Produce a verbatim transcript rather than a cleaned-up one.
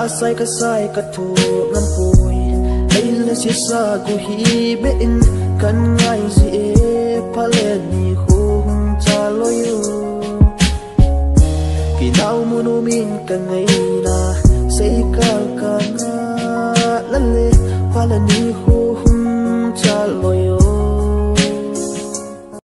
sai ka sai ka thu ngam pui ai la si sa gu hi be in kan ngai ji e phale ni khu hung cha lo yu ki dau munu min ka ngai na sei ka ka na la le phale ni khu hung cha lo